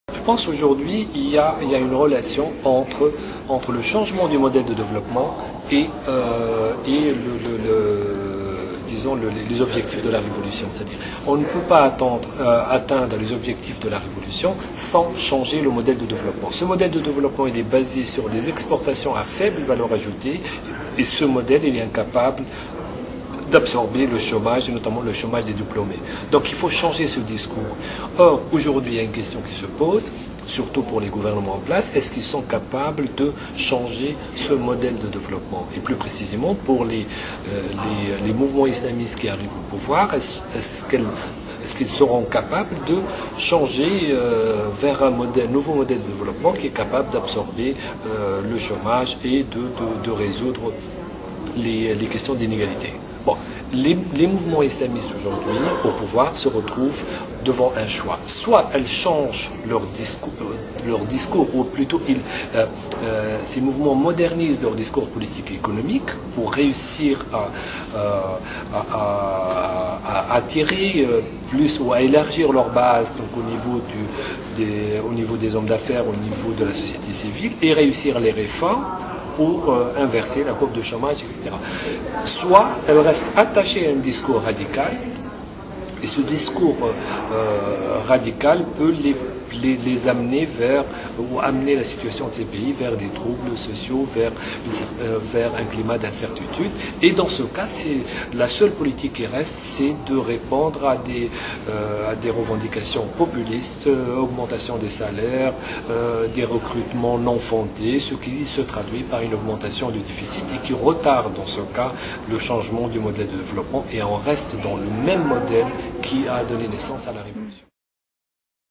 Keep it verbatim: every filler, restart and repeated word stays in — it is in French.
Je pense aujourd'hui il y a, il y a une relation entre, entre le changement du modèle de développement et, euh, et le, le, le, disons le, les objectifs de la révolution. C'est-à-dire on ne peut pas attendre, euh, atteindre les objectifs de la révolution sans changer le modèle de développement. Ce modèle de développement il est basé sur des exportations à faible valeur ajoutée et ce modèle il est incapable d'absorber le chômage, et notamment le chômage des diplômés. Donc il faut changer ce discours. Or, aujourd'hui, il y a une question qui se pose, surtout pour les gouvernements en place, est-ce qu'ils sont capables de changer ce modèle de développement? Et plus précisément, pour les, euh, les, les mouvements islamistes qui arrivent au pouvoir, est-ce est-ce qu'elles Est-ce qu'ils seront capables de changer euh, vers un modèle, nouveau modèle de développement qui est capable d'absorber euh, le chômage et de, de, de résoudre les, les questions d'inégalité? Bon, les, les mouvements islamistes aujourd'hui au pouvoir se retrouvent devant un choix. Soit elles changent leur discours, leur discours ou plutôt ils, euh, euh, ces mouvements modernisent leur discours politique et économique pour réussir à, euh, à, à, à, à attirer euh, plus ou à élargir leur base donc au niveau, du, des, au niveau des hommes d'affaires, au niveau de la société civile et réussir les réformes pour euh, inverser la courbe de chômage, et cetera. Soit elle reste attachée à un discours radical, et ce discours euh, radical peut les, les, les amener vers, ou amener la situation de ces pays vers des troubles sociaux, vers, euh, vers un climat d'incertitude. Et dans ce cas, la seule politique qui reste, c'est de répondre à des, euh, à des revendications populistes, euh, augmentation des salaires, euh, des recrutements non fondés, ce qui se traduit par une augmentation du déficit et qui retarde dans ce cas le changement du modèle de développement et on reste dans le même modèle qui a donné naissance à la révolution.